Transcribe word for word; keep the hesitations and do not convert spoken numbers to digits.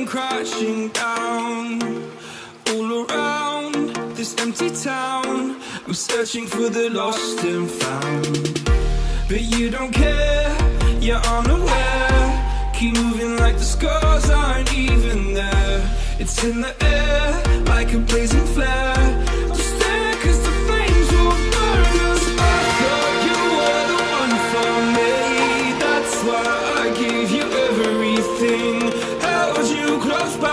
come crashing down. All around this empty town, I'm searching for the lost and found. But you don't care, you're unaware. Keep moving like the scars aren't even there. It's in the air, like a blazing flare. Just stare, cause the flames will burn us. I thought you were the one for me. That's why I gave you everything. Held you close by